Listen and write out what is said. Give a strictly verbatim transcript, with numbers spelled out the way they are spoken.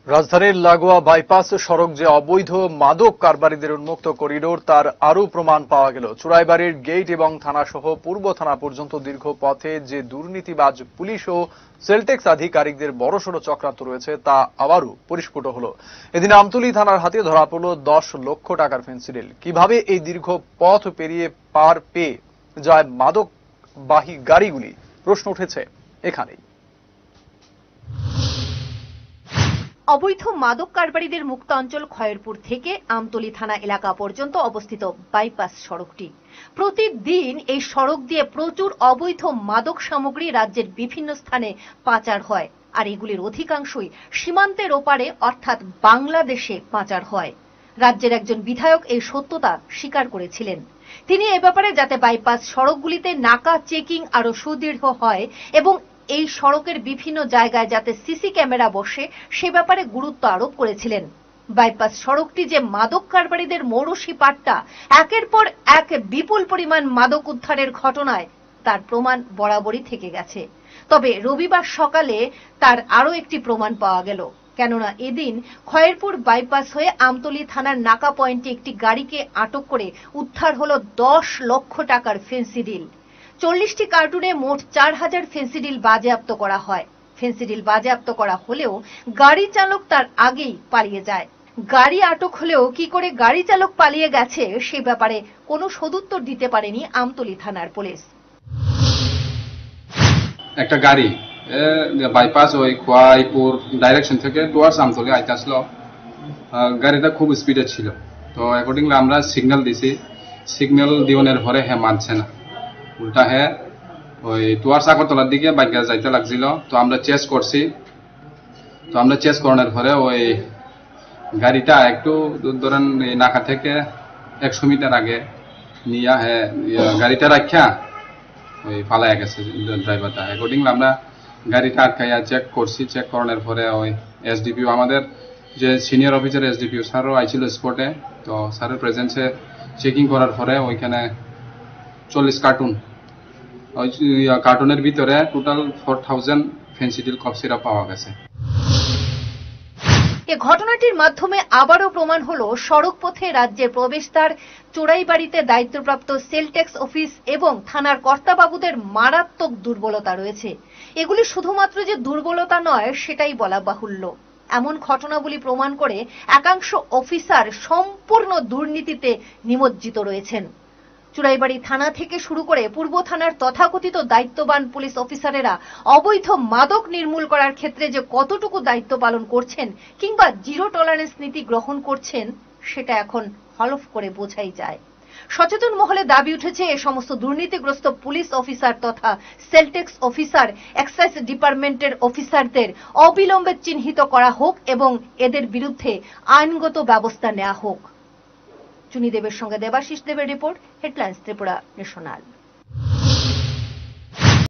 রাজধানীর লাগোয়া বাইপাস সড়ক যে অবৈধ মাদক কারবারিদের উন্মুক্ত করিডোর তার আরও প্রমাণ পাওয়া গেল। চুরাইবাড়ির গেট এবং থানাসহ পূর্ব থানা পর্যন্ত দীর্ঘ পথে যে দুর্নীতিবাজ পুলিশ ও সেলটেক্স আধিকারিকদের বড়সড় চক্রান্ত রয়েছে তা আবারও পরিস্ফুট হল। এদিন আমতলী থানার হাতে ধরা পড়ল দশ লক্ষ টাকার ফেন্সিডিল। কিভাবে এই দীর্ঘ পথ পেরিয়ে পার পেয়ে যায় মাদকবাহী গাড়িগুলি, প্রশ্ন উঠেছে এখানেই। অবৈধ মাদক কারবারিদের মুক্ত অঞ্চল খয়েরপুর থেকে আমতলী থানা এলাকা পর্যন্ত অবস্থিত বাইপাস সড়কটি। প্রতিদিন এই সড়ক দিয়ে প্রচুর অবৈধ মাদক সামগ্রী রাজ্যের বিভিন্ন স্থানে পাচার হয়, আর এগুলির অধিকাংশই সীমান্তের ওপারে অর্থাৎ বাংলাদেশে পাচার হয়। রাজ্যের একজন বিধায়ক এই সত্যতা স্বীকার করেছিলেন। তিনি এ ব্যাপারে যাতে বাইপাস সড়কগুলিতে নাকা চেকিং আরো সুদৃঢ় হয় এবং এই সড়কের বিভিন্ন জায়গায় যাতে সিসি ক্যামেরা বসে সে ব্যাপারে গুরুত্ব আরোপ করেছিলেন। বাইপাস সড়কটি যে মাদক কারবারিদের মৌরসি পাট্টা, একের পর এক বিপুল পরিমাণ মাদক উদ্ধারের ঘটনায় তার প্রমাণ বরাবরই থেকে গেছে। তবে রবিবার সকালে তার আরো একটি প্রমাণ পাওয়া গেল, কেননা এদিন খয়েরপুর বাইপাস হয়ে আমতলী থানার নাকা পয়েন্টে একটি গাড়িকে আটক করে উদ্ধার হলো দশ লক্ষ টাকার ফেন্সিডিল। চল্লিশটি কার্টুনে মোট চার হাজার ফেন্সিডিল বাজেয়াপ্ত করা হয়। ফেন্সিডিল বাজেয়াপ্ত করা হলেও গাড়ি চালক তার আগেই পালিয়ে যায়। গাড়ি আটক হলেও কি করে গাড়ি চালক পালিয়ে গেছে সে ব্যাপারে কোনো সদুত্তর দিতে পারেনি আমতলী থানার পুলিশ। একটা গাড়ি বাইপাস ওই খোয়াইপুর ডাইরেকশন থেকে টুয়ার্ডস আমতলী আইতে আসলো। গাড়িটা খুব স্পিডে ছিল, তো অ্যাকর্ডিংলি আমরা সিগন্যাল দিছি। সিগন্যাল দিওনের পরে হ্যাঁ মানছে না, উল্টা হ্যাঁ ওই টুয়ার্ডস আগরতলার দিকে বাইকে যাইতে লাগছিল। তো আমরা চেস করছি, তো আমরা চেস করানোর পরে ওই গাড়িটা একটু ধরেন নাকা থেকে একশো মিটার আগে নিয়ে হ্যাঁ গাড়িটা রাখা ওই পালাইয়া গেছে ড্রাইভারটা। অ্যাকর্ডিংলি আমরা গাড়িটা আটকাইয়া চেক করছি। চেক করানোর পরে ওই এসডিপিও আমাদের যে সিনিয়র অফিসার এসডিপিও স্যারও আইছিল স্পটে। তো স্যারের প্রেজেন্সে চেকিং করার পরে ওইখানে চল্লিশ কার্টুন, ওই কার্টুনের ভিতরে total four thousand Phensedyl cough syrup পাওয়া গেছে। এ ঘটনাটির মাধ্যমে আবারও প্রমাণ হলো সড়ক পথে রাজ্যের প্রবেশদ্বার চোরাইবাড়িতে দায়িত্বপ্রাপ্ত সেলটেক্স অফিস এবং থানার কর্তাবাবুদের মারাত্মক দুর্বলতা রয়েছে। এগুলি শুধুমাত্র যে দুর্বলতা নয় সেটাই বলা বাহুল্য। এমন ঘটনাগুলি প্রমাণ করে একাংশ অফিসার সম্পূর্ণ দুর্নীতিতে নিমজ্জিত রয়েছেন। চুরাইবাড়ি থানা থেকে শুরু করে পূর্ব থানার তথাকথিত দায়িত্ববান পুলিশ অফিসারেরা অবৈধ মাদক নির্মূল করার ক্ষেত্রে যে কতটুকু দায়িত্ব পালন করছেন কিংবা জিরো টলারেন্স নীতি গ্রহণ করছেন সেটা এখন হলফ করে বোঝাই যায়। সচেতন মহলে দাবি উঠেছে এ সমস্ত দুর্নীতিগ্রস্ত পুলিশ অফিসার তথা সেলটেক্স অফিসার, এক্সাইজ ডিপার্টমেন্টের অফিসারদের অবিলম্বে চিহ্নিত করা হোক এবং এদের বিরুদ্ধে আইনগত ব্যবস্থা নেওয়া হোক। চুনি দেবের সঙ্গে দেবাশিস দেবের রিপোর্ট, হেডলাইন্স ত্রিপুরা ন্যাশনাল।